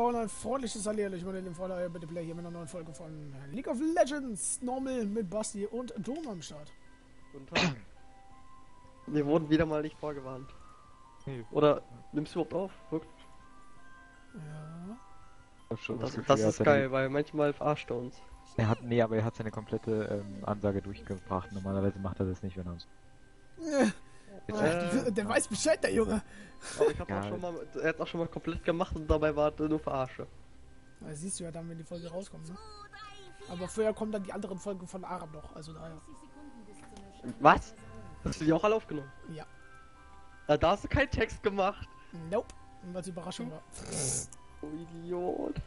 So, ein freundliches Hallihallo, ich meine den Vorteil bitte Play hier mit einer neuen Folge von League of Legends, Normal mit Basti und Dom am Start. Guten Tag. Wir wurden wieder mal nicht vorgewarnt. Nee, Oder nimmst du überhaupt auf? Wirklich? Ja. ich hab schon Das, Gefühl, das er ist hat geil, weil manchmal verarscht er uns. aber er hat seine komplette Ansage durchgebracht. Normalerweise macht er das nicht, wenn er uns. Der weiß Bescheid, der Junge. Aber ich hab's Ja. auch schon mal, er hat auch schon mal komplett gemacht und dabei war er nur verarsche. Das siehst du ja dann, wenn die Folge rauskommt, ne? Aber vorher kommen dann die anderen Folgen von Aram noch, also daher. Was? Hast du die auch alle aufgenommen? Ja. Na, da hast du keinen Text gemacht. Nope. Weil es Überraschung war. Oh Idiot.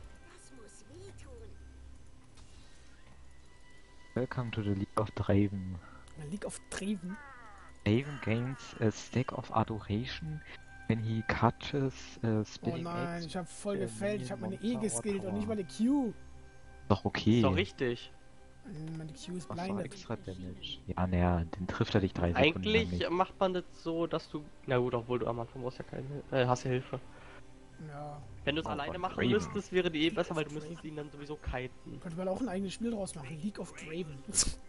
Welcome to the League of Draven. League of Draven. Draven gains a stack of adoration when he catches Oh spinning nein, eggs. ich hab voll gefällt. Ich hab meine Monster E geskillt or und nicht Tower. meine Q. Doch okay. Ist doch richtig. Meine Q ist Machst du blinded. extra Damage. Ja, naja, den trifft er dich 3 Sekunden lang Eigentlich nicht. macht man das so, dass du... Na gut, obwohl du am Anfang brauchst ja keine... hast ja Hilfe. Ja. Wenn du es Oh, alleine von machen Draven. müsstest, wäre die besser, weil du müsstest ihn dann sowieso kiten. Könnte man auch ein eigenes Spiel draus machen. League of Draven.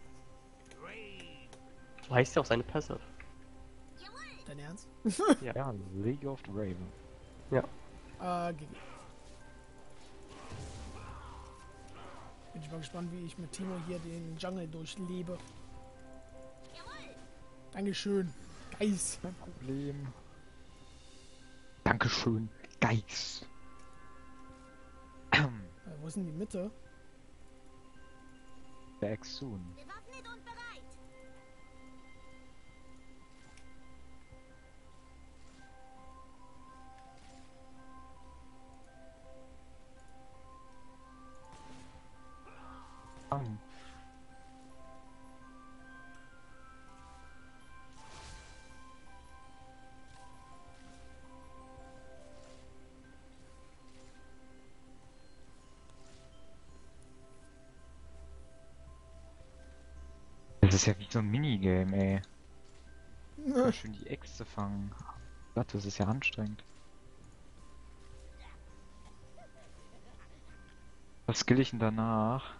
So heißt ja auch seine Passive. Dein Ernst? Ja, League of Draven. GG. Bin ich mal gespannt, wie ich mit Timo hier den Jungle durchlebe. Dankeschön. Geist. Kein Problem. Dankeschön, Geist. Wo ist denn die Mitte? Back soon. Bewaffnet und bereit. Bang. Das ist ja wie so ein Minigame, ey. Voll schön die Eggs zu fangen. Gott, das ist ja anstrengend. Was skill ich denn danach?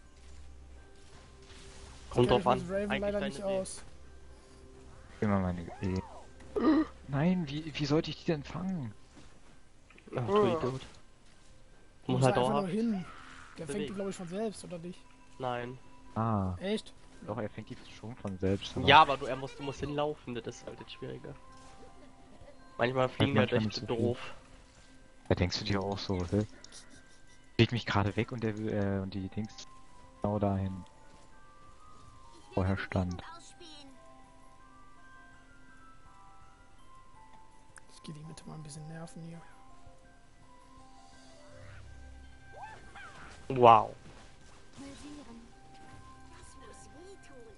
Kommt drauf Kenn an. ich mit Raven Eigentlich leider deine nicht Idee. aus. Immer meine E. Nein, wie sollte ich die denn fangen? Ach du Idiot. Du Du musst musst halt einfach nur dauerhaft... hin. Der fängt die, bewegen. glaube ich, von selbst, oder nicht? Nein. Ah, Echt? doch, er fängt die schon von selbst. aber- Ja, aber du musst hinlaufen, das ist halt das Schwierige. Manchmal fliegen die halt manchmal echt nicht so viel. doof. Da denkst du dir auch so, hä? Leg mich gerade weg und und die Dings genau dahin. Ich Vorher werde die stand. Gegend ausspähen. Ich gehe die Mitte mal ein bisschen nerven hier. Wow. Pulsieren. Das muss wehtun.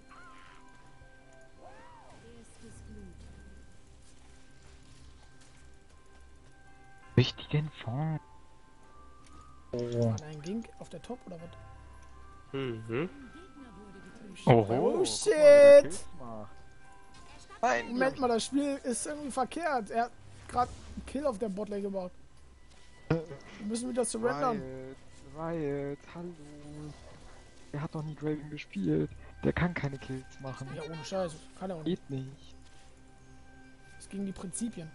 Wie ich die denn fangen? Oh. War da ein Gink auf der Top oder was? Mhm. Oh, shit! Er starb Moment mal, das Spiel ist irgendwie verkehrt. Er hat gerade einen Kill auf der Botlane gemacht. Wir müssen wieder surrendern. Riot, hallo. Der hat noch nie Draven gespielt. Der kann keine Kills machen. Ja, ohne Scheiß. Kann er auch nicht. Geht nicht. Das ist gegen die Prinzipien.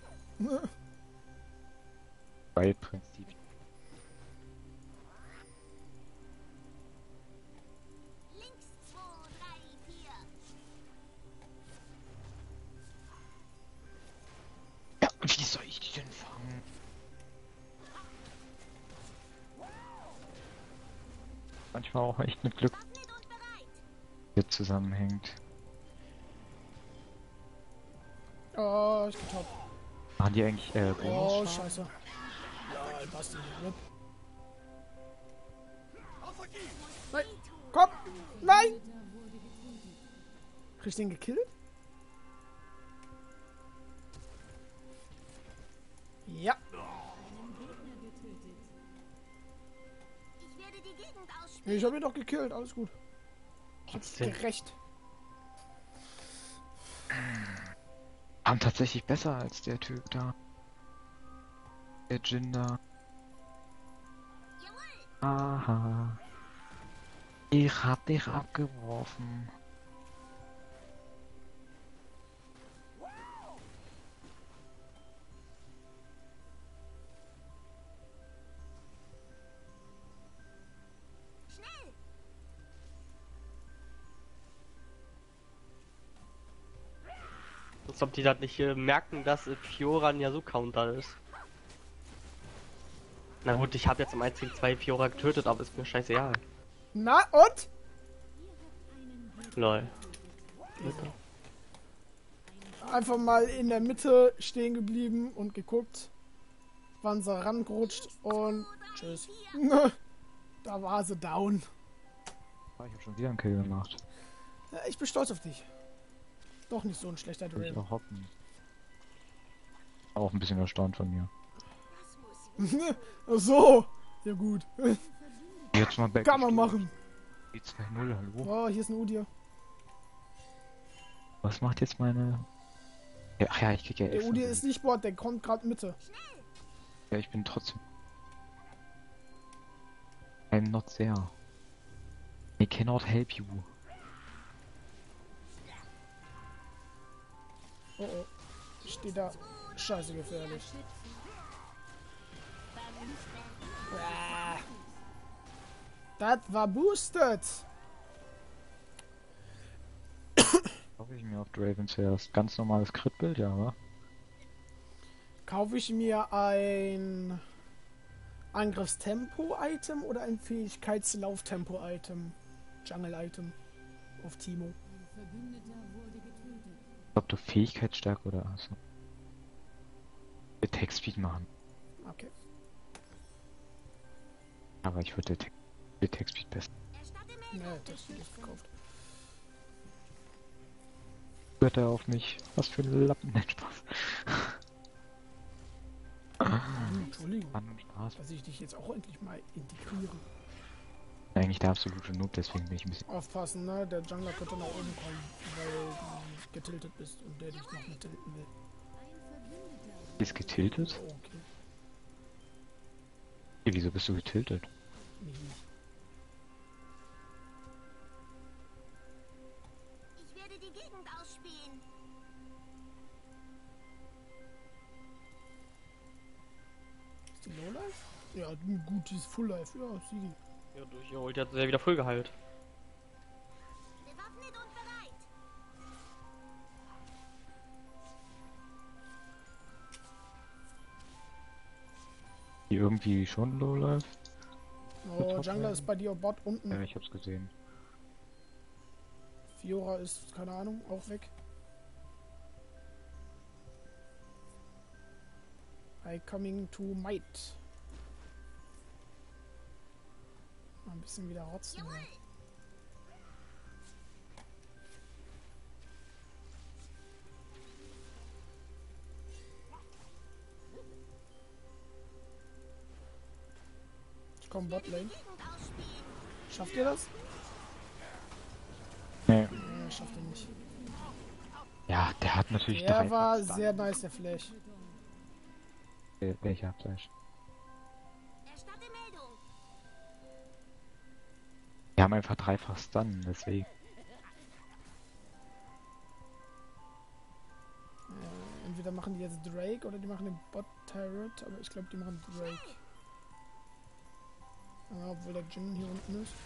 Riot-Prinzip. links 2, 3, 4. Ja, wie soll ich die denn fangen? Manchmal auch echt mit Glück Bewaffnet und bereit. hier zusammenhängt. Oh, ich bin top. Machen die eigentlich Oh, Bonusschaden? scheiße. Ja, Basti. Rip. Nein, komm! Nein! Krieg ich den gekillt? Ja. Ich werde die Gegend Nee, ausspähen. ich hab ihn doch gekillt. Alles gut. Trotzdem. Gerecht. Tatsächlich besser als der Typ da. Der Jin da. Aha. Ich hab dich abgeworfen. Schnell! Als ob die das nicht merken, dass Fiora ein Yasuo-Counter ist. Na gut, ich habe jetzt im 1 gegen 2 Fiora getötet, aber ist mir scheißegal. Na und? Lol. Einfach mal in der Mitte stehen geblieben und geguckt, wann sie rangerutscht und tschüss. Da war sie down. Ah, ich hab schon wieder einen Kill gemacht. Ja, ich bin stolz auf dich. Doch nicht so ein schlechter Will ich Draven. auch hoppen. Auch ein bisschen erstaunt von mir. Ach so. Ja gut. Jetzt mal back. Kann man machen. Die 2-0, hallo? Oh, hier ist ein Udir. Was macht jetzt meine... Ja, ach ja, ich krieg ja Der extra. Udir ist nicht Bord, der kommt gerade Mitte. Ja, ich bin trotzdem... I'm not there. I cannot help you. Oh oh. Steht da. Scheiße gefährlich. Das war boosted. Kaufe ich mir auf Draven zuerst. Ganz normales Crit-Bild, ja, wa? Kaufe ich mir ein Angriffstempo-Item oder ein Fähigkeitslauftempo-Item? Jungle-Item auf Timo. Ob du Fähigkeitsstärke oder achso. Attack Speed machen. Okay. Aber ich würde Attack Speed besser. Ne, das ist gekauft. Hört er auf mich? Was für ein Lappen? Nein, Spaß. Entschuldigung. Mann und Spaß. Dass ich dich jetzt auch endlich mal integriere. Eigentlich der absolute Noob, deswegen bin ich ein bisschen... Aufpassen, ne? Der Jungler könnte nach oben kommen, weil du getiltet bist und der dich noch nicht tilten will. Ist getiltet? Oh, okay. Hey, wieso bist du getiltet? Mich nicht. Ich werde die Gegend ausspähen. Ist die Lowlife? Ja, gut, die ist Full Life. Ja, Sigi. Ja, durch ihr Ult hat sie ja wieder voll geheilt. Bewaffnet und bereit. Die irgendwie schon Lowlife? Oh, Jungler ist bei dir Bot unten. Ja, ich hab's gesehen. Fiora ist, keine Ahnung, auch weg. I coming to might. Mal ein bisschen wieder rotzen. Jawohl. Ja. Ich komm Botlane. Gegend ausspähen. Schafft ihr das? Nee. Nee, schafft ihr nicht. Ja, der hat natürlich Der drei war Flash. sehr nice, der Flash. Welcher Flash? Erstatte Meldung. Wir haben einfach dreifach Stun, deswegen. Entweder machen die jetzt Drake oder die machen den Bot Turret, aber ich glaube, die machen Drake. Ja, obwohl der Jin hier unten ist.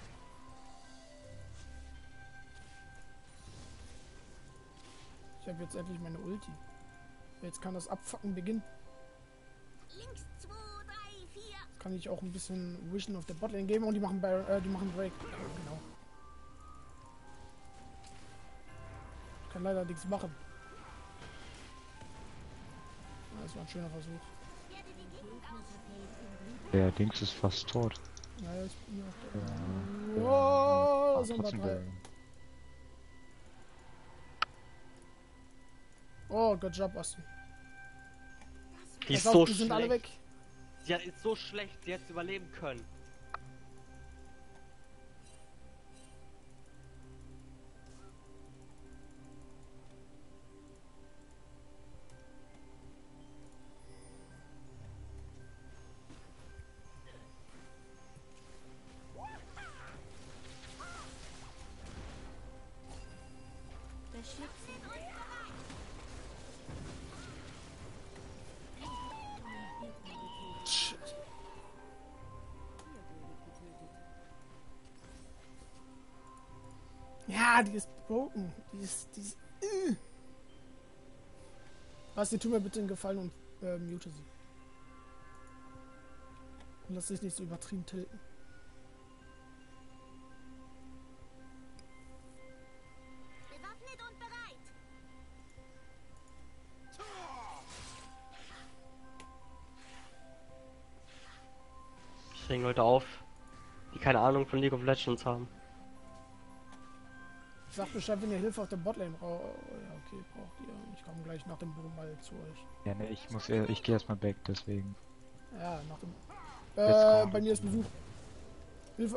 Ich habe jetzt endlich meine Ulti. Jetzt kann das Abfucken beginnen. Links 2, 3, 4. Jetzt kann ich auch ein bisschen Vision auf der Botlane geben und die machen die machen Drake. Ja, genau. Ich kann leider nichts machen. Ja, das war ein schöner Versuch. Ich werde die Gegend ausspähen. Der Dings ist fast tot. Ja, ich bin auch Ja. da. Oh, Aber Sonderteil. trotzdem der- Oh, good job, Basti. Die ist Pass auf, so die sind alle schlecht. weg. Sie ist so schlecht, sie hätte überleben können. Ja, die ist broken. Die ist. Basti, tu mir bitte einen Gefallen und mute sie. Und lass dich nicht so übertrieben tilten. Bewaffnet und bereit. Ich reg Leute auf, die keine Ahnung von League of Legends haben. Sag Bescheid, wenn ihr Hilfe auf der Botlane braucht. Ja, okay, braucht ihr. Ich komme gleich nach dem Boom mal zu euch. Ja, ne, ich gehe erstmal back, deswegen. Ja, nach dem. Jetzt Bei mir ist Besuch. Hilfe!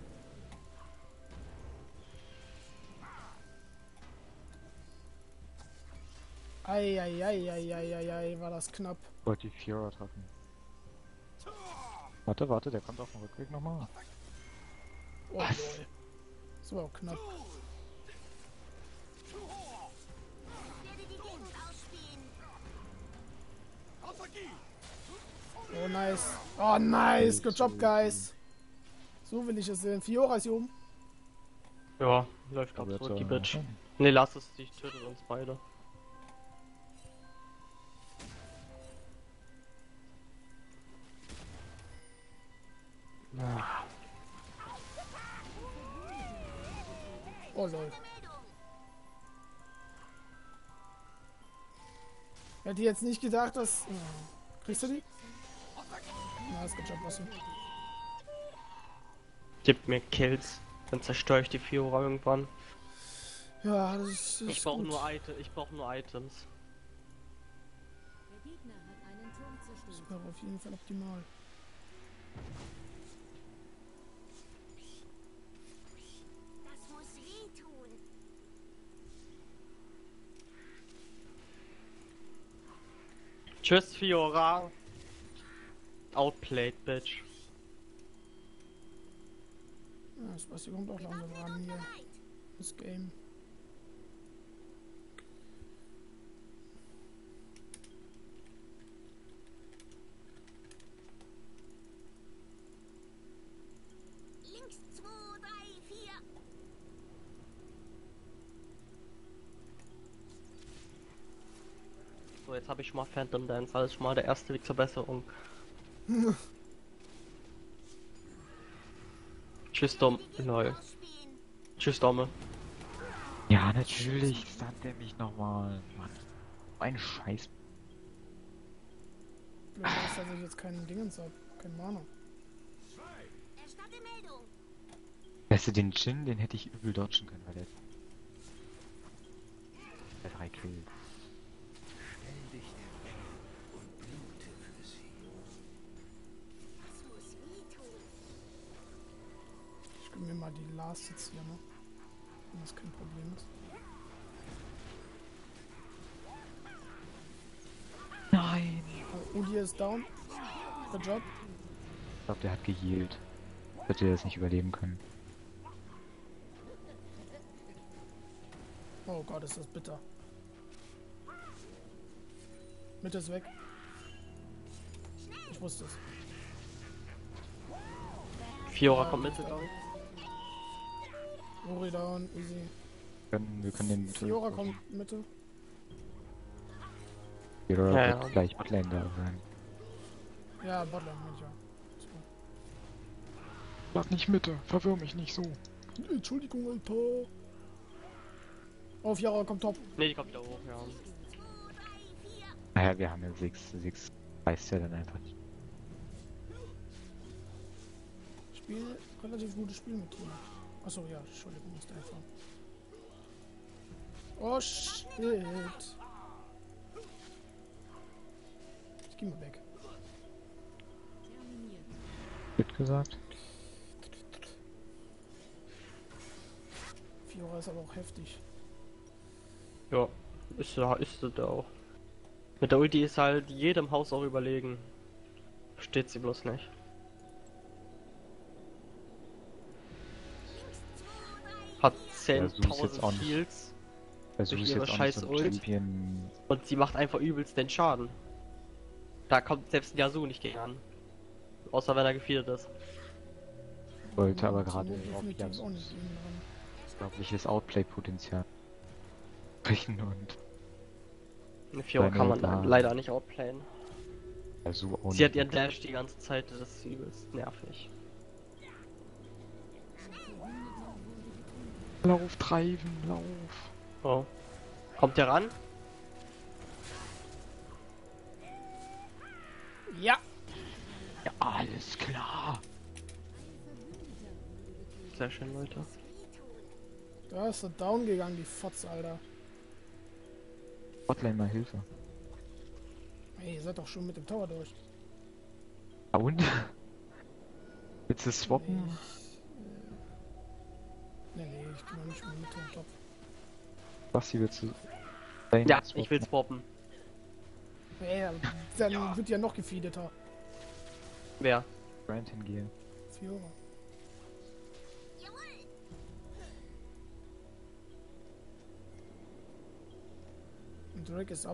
Eieieiei, war das knapp. Wollte die Fiora treffen. Warte, der kommt auf dem Rückweg nochmal. Oh, lol. Das war auch knapp. Ich werde die Gegend ausspielen. Oh, nice. Oh, nice. Good job, guys. So will ich es sehen. Fiora ist hier oben. Ja, läuft grad zurück, die Bitch. Ne, lass es, die tötet uns beide. Ah, Oh, lol. Meldung. Hätte jetzt nicht gedacht, dass... Kriegst du die? Nice, good job, Basti. gib mir Kills, dann zerstöre ich die Fiora irgendwann. Ja, das ist Ich brauche gut. nur Items. Der Gegner hat einen Turm Das zerstört. wäre auf jeden Fall optimal. Das muss wehtun. Tschüss, Fiora. Outplayed, Bitch. Ja, das Basti kommt auch langsam Bewaffnet ran und hier. bereit. Das Game. Links 2, 3, 4. So, jetzt habe ich schon mal Phantom Dance, alles schon mal der erste Weg zur Besserung. Tschüss, Dom. Lol. Ausspielen. Tschüss, Domme. Ja, natürlich stand der mich nochmal. Mann. Ein Scheiß. Blöd ist, dass ich jetzt keinen Dingens hab. Kein Mana. Erstatte Meldung. Weißt du, den Jin, den hätte ich übel dodgen können, weil der 3 Kills. Das muss wehtun. Ich gebe mir mal die Last jetzt hier, ne? Wenn das kein Problem ist. Nein! Udi ist down. Good job. Ich glaube, der hat gehealt. Hätte er das nicht überleben können. Oh Gott, ist das bitter. Mitte ist weg. Ich wusste es. Fiora kommt mit, glaube ich. Uri down, easy. Wir können den Fiora kommt Mitte. Fiora Ja, wird ja. gleich Botlane da sein. Ja, Botlane, meine ich ja. Sag nicht Mitte, verwirr mich nicht so. Entschuldigung, Alter. Oh, Fiora kommt top. Ne, die kommt wieder hoch, ja. 2, 3, 4. Naja, wir haben ja 6. 6 reißt ja dann einfach nicht. Spiel, relativ gutes Spiel mit Tina. Achso, ja, Entschuldigung, ist einfach. Oh shit. Ich geh mal weg. Terminiert. Wird gesagt? Fiora ist aber auch heftig. Ja, ist sie da auch. Mit der Ulti ist halt jedem Haus auch überlegen. Versteht sie bloß nicht. Hat Ja, so ist jetzt auch 10.000 nicht- Heals Also Durch ist ihre jetzt auch nicht scheiß so ein Ult. Champion. und sie macht einfach übelst den Schaden. Da kommt selbst ein Yasuo nicht gegen an. Außer wenn er gefeedet ist. Wollte aber Timo gerade auf definitiv auch Yasuo. nicht gegen ran. unglaubliches Outplay-Potenzial. Sprechen und Eine Fiora kann man Deine- leider nicht outplayen. so auch Sie hat nicht. ihren Dash die ganze Zeit, das ist übelst nervig. Lauf, treiben, lauf. Oh. Kommt der ran? Ja, Ja, alles klar. Sehr schön, Leute. da ist er down gegangen, die Fotz, Alter. Botlane mal Hilfe. Ey, ihr seid doch schon mit dem Tower durch. Ah, und? Willst du swappen? Nee, ich kann noch nicht mit dem Top. Basti, willst du... Ja, ich will swappen. Ey, dann wird ja noch gefeedeter. Wer? Brand hingehen. Fiora. Jawohl. Und Drake ist ab.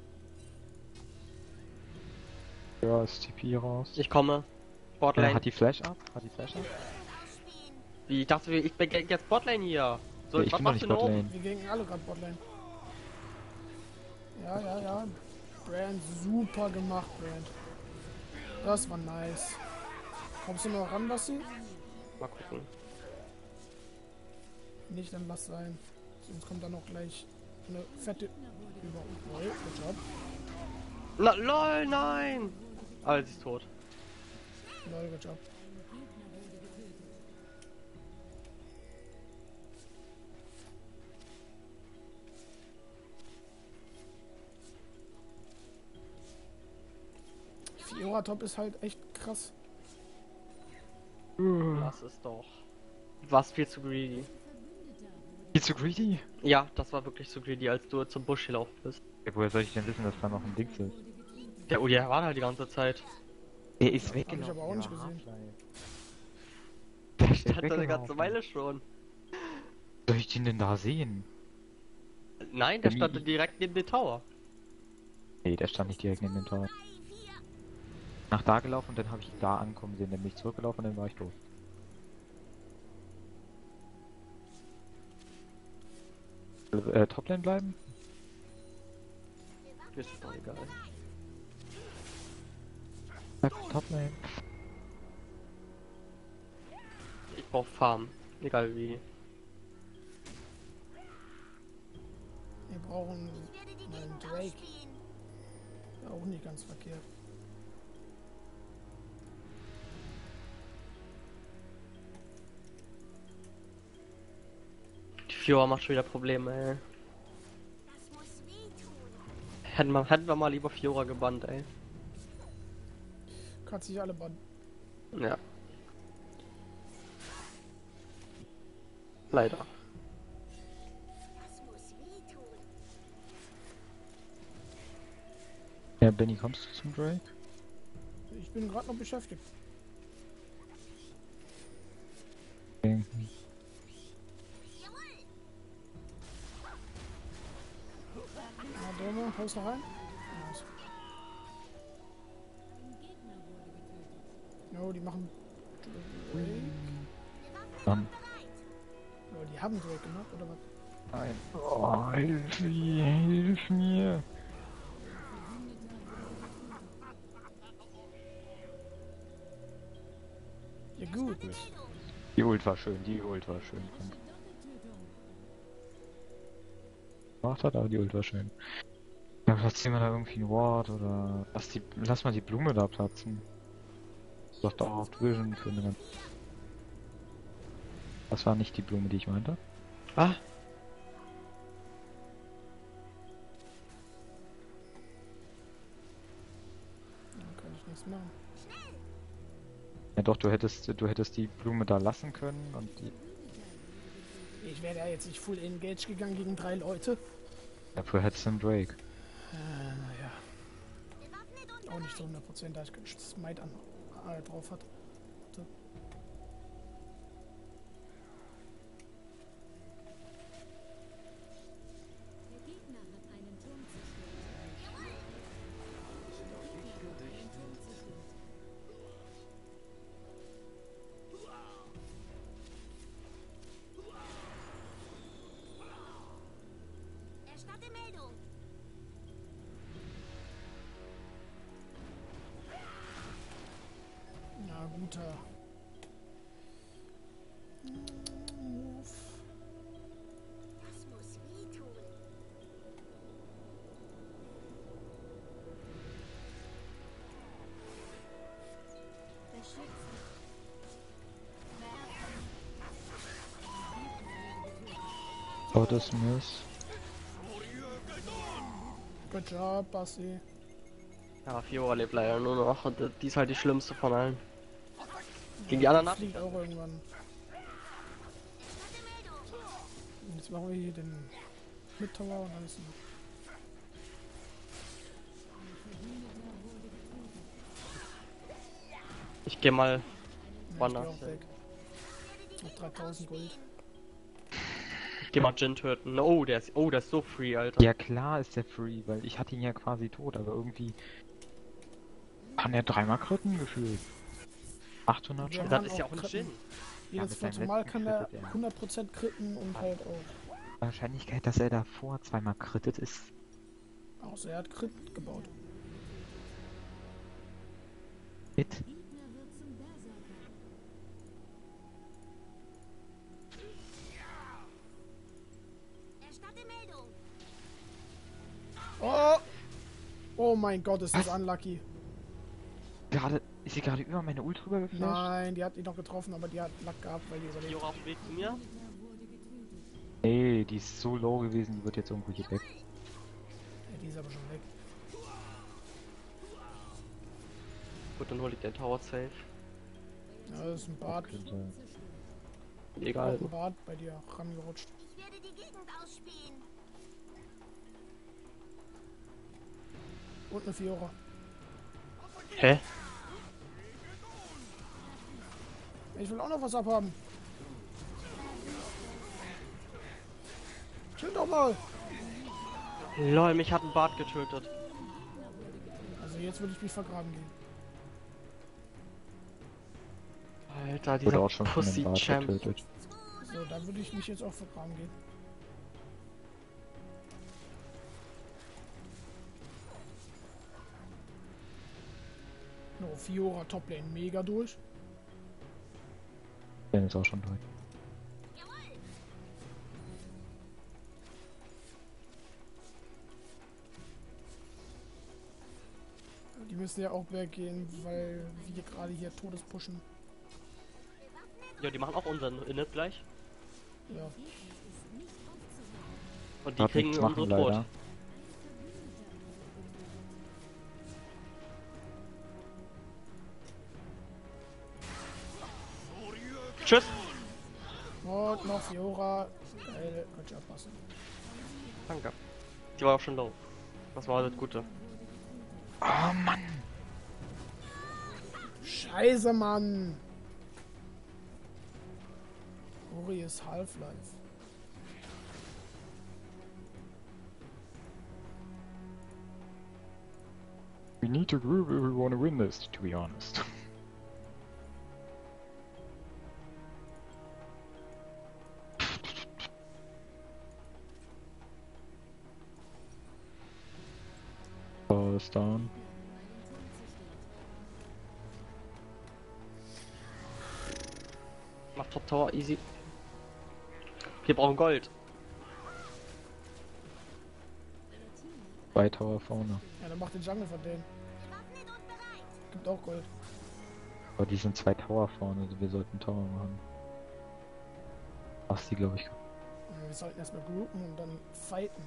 Ja, ist TP raus. Ich komme. Botlane. Hat die Flash ab? Hat die Flash ab? Nachspielen. Wie, ich dachte, ich bin jetzt Botlane hier. So, Ja, ich was bin noch machst nicht du denn oben? Botlane. Wir gehen alle gerade Botlane. Ja. Brand, super gemacht, Brand. Das war nice. Kommst du noch ran, Basti? Mal gucken. Nicht, dann lass sein. Sonst kommt da noch gleich eine fette über. Lol, good job. LOL, nein! Ah, sie ist tot. Lol, good job. Fiora Top ist halt echt krass. Lass es doch. Warst viel zu greedy. Viel zu greedy? Ja, das war wirklich zu greedy, als du zum Busch gelaufen bist. Ja, woher soll ich denn wissen, dass da noch ein Dings ist? Der Udia war da die ganze Zeit. Er ist Hab ich aber auch nicht gesehen. Der stand da eine weggelaufen. ganze Weile schon. Soll ich den denn da sehen? Nein, der Wie- stand direkt neben dem Tower. Nee, der stand nicht direkt neben dem Tor. 3, 4. Nach da gelaufen und dann habe ich ihn da ankommen sehen, dann bin ich zurückgelaufen und dann war ich tot. Toplane bleiben? Ist doch egal. Bleib Toplane. Ich brauch Farm. Egal wie. Wir brauchen Ich werde die einen Gegend Drake. ausspielen. Auch nicht ganz verkehrt. Die Fiora macht schon wieder Probleme, ey. Das muss wehtun. Hätten wir mal lieber Fiora gebannt, ey. Kann sich alle bannen. Ja. Leider. Das muss wehtun. Ja, Benny, kommst du zum Drake? Ich bin gerade noch beschäftigt. Okay. Jawohl. Na, Dome, haust noch rein? Nice. No, die machen Drake. Dann. Oh, die haben Drake gemacht, oder was? Nein. Oh, hilf mir. Ja gut. Die Ult war schön, die Ult war schön. Gemacht hat, aber die Ult war schön. Ja, platzieren wir da irgendwie ein Ward oder lass mal die Blume da platzen. Sagt auch auf Vision für eine. Das war nicht die Blume, die ich meinte. Ah, Dann kann ich nichts machen. Ja doch, du hättest die Blume da lassen können und die. Ich wäre ja jetzt nicht full engage gegangen gegen 3 Leute. Dafür hättest du einen Drake. Naja, Bewaffnet und auch nicht zu 100%, da ich keinen Smite an drauf hat. Warte. Der Gegner hat einen Turm zerstört. guter. Move. Das muss wehtun. Beschützen. Oh, das Miss. Good job, Basti. Ja, Fiora lebt leider nur noch und die ist halt die schlimmste von allen. Gegen die anderen ab. Fliegt auch irgendwann. Und jetzt machen wir hier den Mid-Tower und alles. Ich geh mal Ja, ich geh woanders. auch weg. Noch 3000 Gold. Ich geh mal Jin töten. Oh, der ist so free, Alter. Ja klar ist der free, weil ich hatte ihn ja quasi tot, aber irgendwie kann er dreimal kritten gefühlt. 800 Ja, schon. Das kann ist ja auch auch ein kritten. Jin. Jedes mit seinem vierte Mal letzten kann er krittet er. 100% kritten und halt auch. Wahrscheinlichkeit, dass er davor zweimal krittet, ist Außer er hat Crit gebaut. mit. Gegner wird zum Berserker. Erstatte Meldung. Oh! Oh mein Gott, ist das Was? unlucky. Ist sie gerade über meine Ult rüber geflasht? Nein, die hat ihn noch getroffen, aber die hat Lack gehabt, weil die überlebt. Fiora auf dem Weg zu mir. Nee, die ist so low gewesen, die wird jetzt irgendwo hier weg. Ja, die ist aber schon weg. Gut, dann hol ich den Tower safe. Ja, das ist ein Bart. Könnte- Egal. Ein Bart bei dir rangerutscht. Ich werde die Gegend ausspähen. Und eine Fiora. Hä? Ich will auch noch was abhaben. Chill doch mal. Lol, mich hat ein Bart getötet. Also jetzt würde ich mich vergraben gehen. Alter, Wurde dieser auch schon von dem Pussy Bart Champ. getötet. So, da würde ich mich jetzt auch vergraben gehen. No, Fiora Toplane mega durch. Der ist auch schon durch. Die müssen ja auch weggehen, weil wir gerade hier Todes pushen. Ja, die machen auch unseren Init gleich. Ja. Und die Hat kriegen nichts machen, unsere Brot. leider. Tschüss! Und noch Fiora. Geil, good job, Basti. Danke. Die war auch schon low. Das war das Gute. Oh Mann! Scheiße, Mann! Ori ist Half-Life. We need to group if we want to win this, to be honest. Oh, ist down. Mach Top Tower easy. Wir brauchen Gold. 2 Tower vorne. Ja, dann macht den Jungle von denen. Bewaffnet und bereit. Gibt auch Gold. Aber die sind 2 Tower vorne, also wir sollten Tower machen. Ach, die glaube ich. Ja, wir sollten erstmal groupen und dann fighten.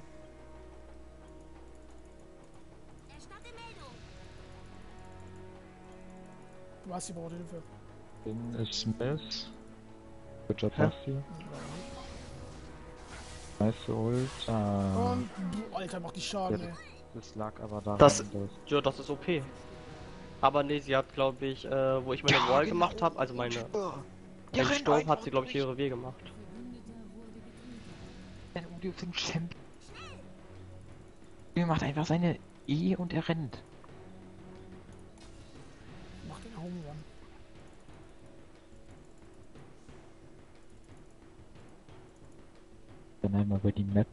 Erstatte Meldung. Du hast die braucht Hilfe. Den ist Smith. Good job, Hä? Basti. Nice Ult. Ah, Und, Alter, macht die Schaden, Ja, ey. das lag aber daran, Das- dass... Ja, das ist OP. Aber nee, sie hat, glaube ich, wo ich meine Wall gemacht habe, also meine den Sturm, hat sie, glaube ich, ihre Wege gemacht. Ein Udio ist ein Champ. Er macht einfach seine E und er rennt. Macht den Home Run. Dann einmal über die Map.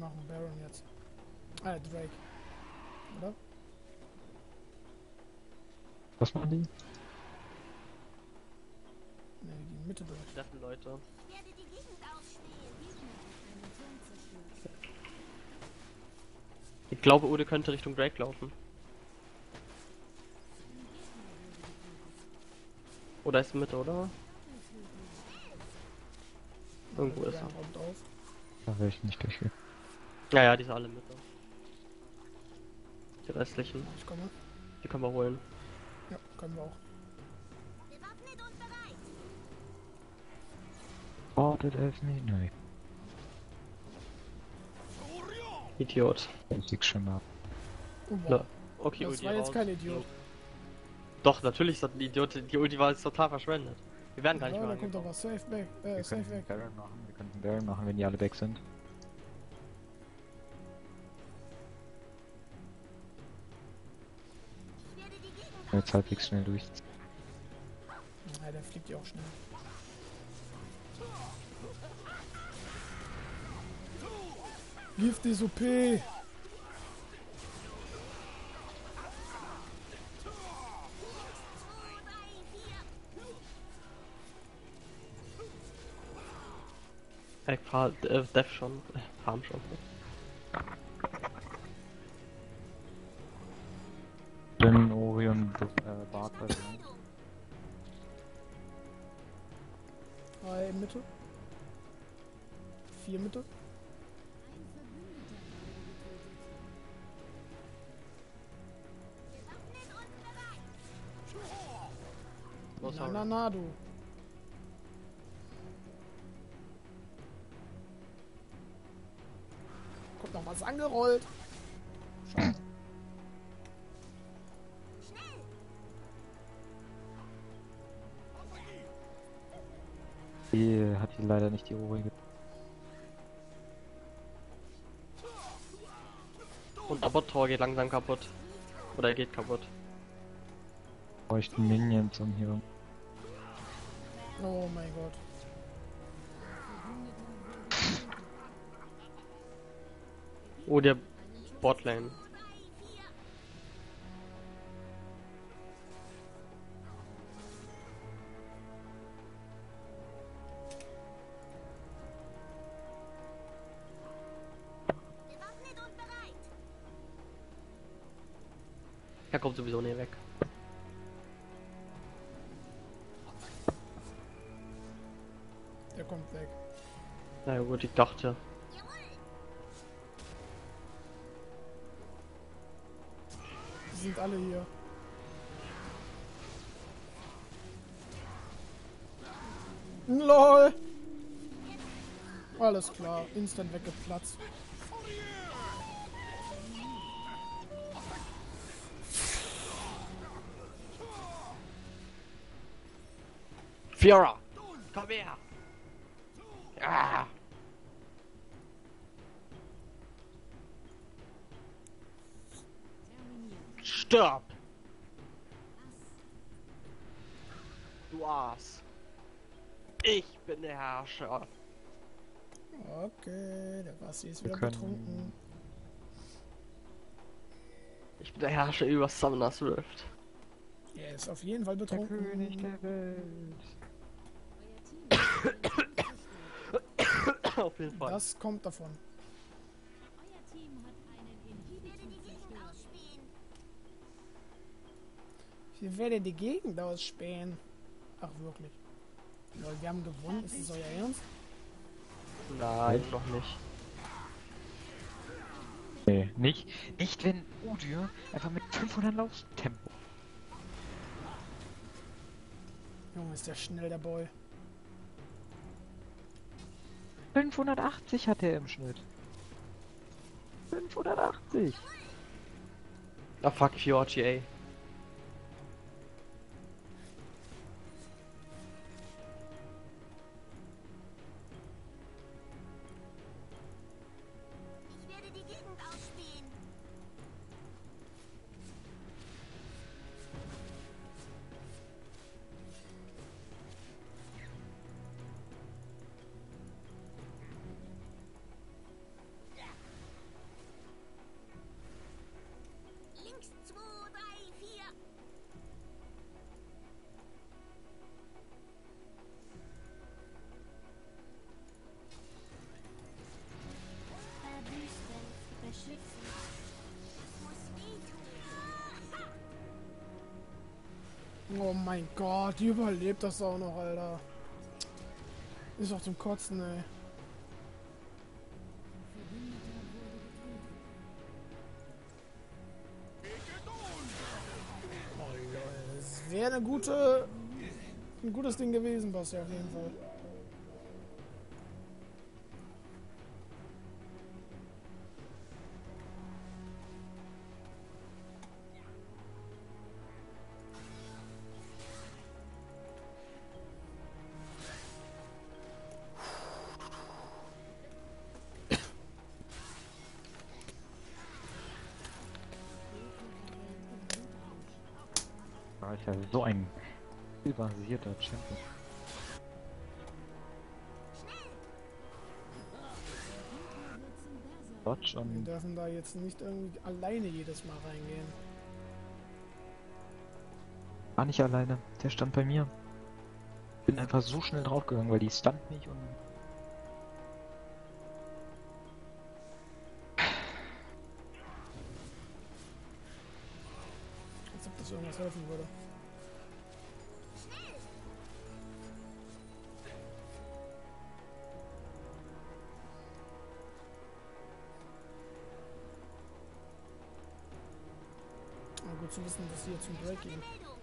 machen Baron jetzt. Drake. Oder? Was machen die? Ne, die Mitte durch. Treffen, Leute. Ich werde die Gegend ausspähen. Einen Turm zerstört. Ich glaube, Ude könnte Richtung Drake laufen. Oder ist Mitte, oder? Irgendwo ist Ja, er. kommt auf. Da wäre ich nicht durchgegangen. Ja, ja, die sind alle Mitte. Die restlichen, Ich komme. die können wir holen. Ja, können wir auch. Bewaffnet und bereit. Wartet es nicht. Nein, Idiot. ich lieg schon da. Oh, Ja. wow. Okay, Das Ulti war jetzt raus. kein Idiot. Doch, natürlich ist das ein Idiot. Die Ulti war jetzt total verschwendet. Wir werden gar nicht Ja, mehr da kommt doch angekommen. was. Safe weg. Wir Safe könnten weg. Baron machen. Wir könnten Baron machen, wenn die alle weg sind. Ich werde die Gegend Jetzt halbwegs schnell durch. Ja, der fliegt ja auch schnell. Gift ist OP. Ich fahr Dev schon. Farm schon. Dann Orion Bart bei mir. 3 Mitte. 4 Mitte. Ein Verbündeter wurde getötet. Oh, Na, sorry. na, na, du. Kommt noch was angerollt. Schade. Die hat hier leider nicht die Ori. Und der Bot-Tor geht langsam kaputt. Oder er geht kaputt. Bräuchten Minions um hier. Oh mein Gott. Oh, der Botlane. bewaffnet und bereit. Er kommt sowieso nicht weg. Der kommt weg. Na ja, gut, ich dachte. Die sind alle hier. LOL! Alles klar, instant weggeplatzt. Fiora! Komm her! Ja! Stirb! Du Aas! Ich bin der Herrscher! Okay, der Basti ist wieder Wir können- betrunken. Ich bin der Herrscher über Summoners Rift. Er ist auf jeden Fall Der betrunken. König der Welt. Euer Team hat einen zerstört. Auf jeden Fall. Das kommt davon. Euer Team hat einen Ich werde die Inhibitor Gegend zerstört. ausspähen. Ich werde die Gegend ausspähen. Ach, wirklich. Lol, wir haben gewonnen. Ist das euer Ernst? Nein, noch nicht. Nee, nicht wenn Udyr einfach mit 500 Lauftempo. Junge, ist der schnell, der Boy. 580 hat er im Schnitt. 580. Ah fuck, Fiorchi, ey. Ich werde die Gegend ausspähen. Oh mein Gott, die überlebt das auch noch, Alter. Ist auch zum Kotzen, ey. Oh Leute, das wäre ein gutes Ding gewesen, Basti, auf jeden Fall. War ich ja so ein basierter Champion. Dodge Wir und dürfen da jetzt nicht irgendwie alleine jedes Mal reingehen. war nicht alleine. Der stand bei mir. Bin einfach so schnell draufgegangen, weil die stand nicht und Als ob das irgendwas helfen würde. Aber gut zu wissen, dass sie jetzt zum Break gehen. Meldung.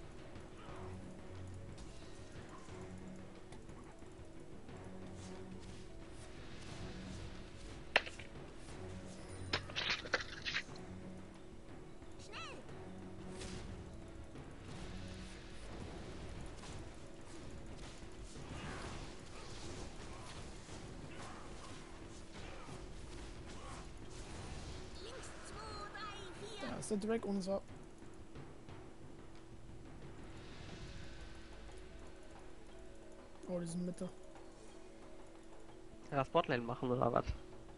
Links 2, 3, 4. Da ist der Drake unser. Oh, die sind Mitte. Ja, Spotlane machen oder was?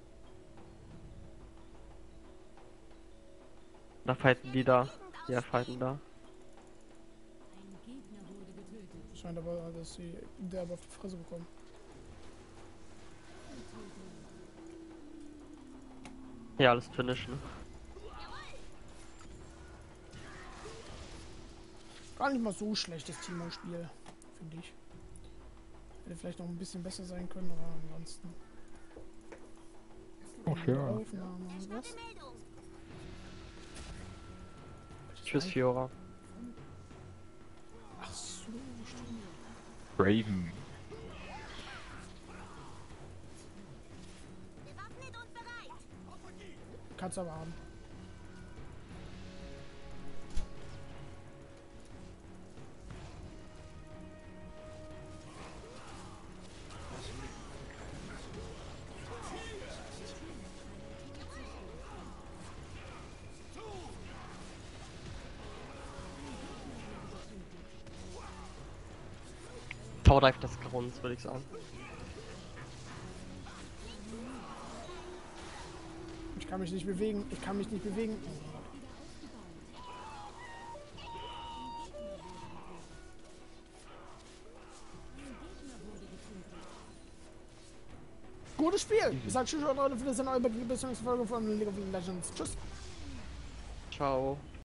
Da fighten die da. Ja, fighten da. Ein Gegner wurde getötet. Scheint aber, dass sie derbe auf die Fresse bekommen. Ja, alles finishen. Gar nicht mal so schlechtes Timo-Spiel, finde ich. Hätte vielleicht noch ein bisschen besser sein können, aber ansonsten. okay. Aufnahme, was? Meldung. Tschüss, Fiora. Ach so, stimmt. Raven. Bewaffnet und bereit. Kannst aber haben. Powerdive des Grunts, würde ich sagen. Ich kann mich nicht bewegen. Ich kann mich nicht bewegen. Gutes Spiel. Ich sag tschüss, Leute, für das neue Folge von League of Legends. Tschüss. Ciao.